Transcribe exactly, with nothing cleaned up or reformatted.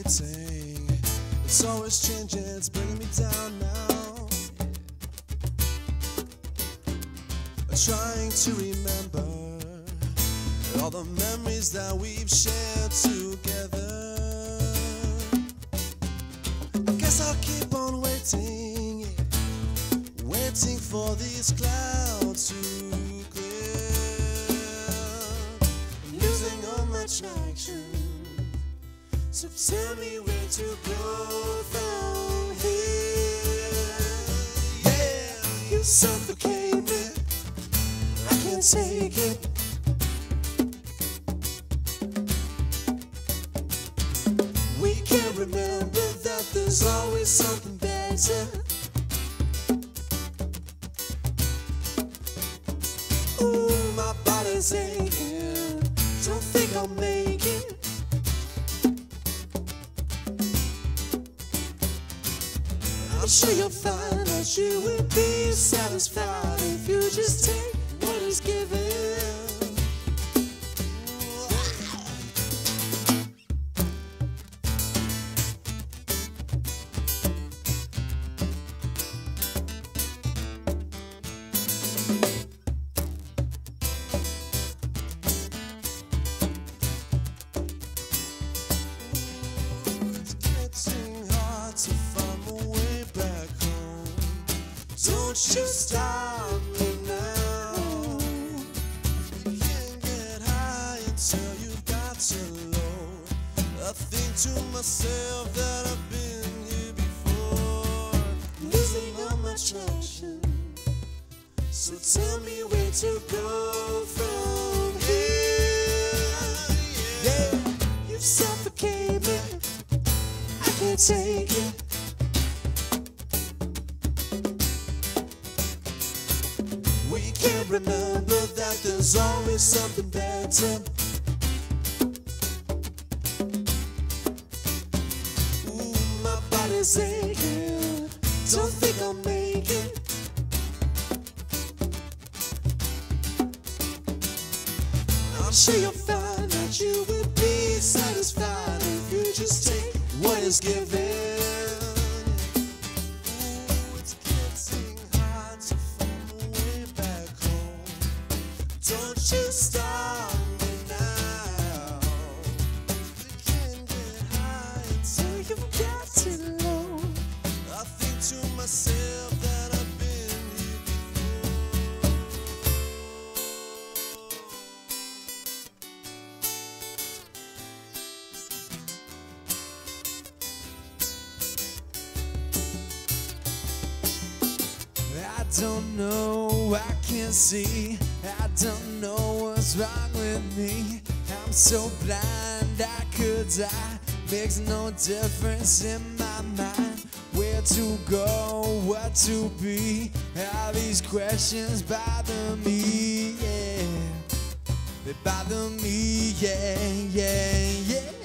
waiting. It's always changing, it's bringing me down now. Trying to remember all the memories that we've shared together. I guess I'll keep on waiting, waiting for these clouds to clear. I'm losing all my traction, so tell me where to go from here. Yeah, you suffocate me, I can't take it. We can't remember that there's always something better. Ooh, my body's aching, don't think I'll make it. I'm sure you'll find that you would be satisfied if you just take what is given. Don't you stop me now. You can't get high until you've got to low. I think to myself that I've been here before, losing all my traction. So tell me where to go from here. Yeah, you suffocate me, I can't take it. We can't remember that there's always something better. Ooh, my body's aching, don't think I'll make it. I'm sure you'll find that you will be satisfied if you just take what is given. Don't you stop me now. You can't get high until you've got to low. I think to myself that I've been here before. I don't know, I can't see. I don't know what's wrong with me. I'm so blind I could die. Makes no difference in my mind. Where to go, what to be. All these questions bother me, yeah. They bother me, yeah, yeah, yeah.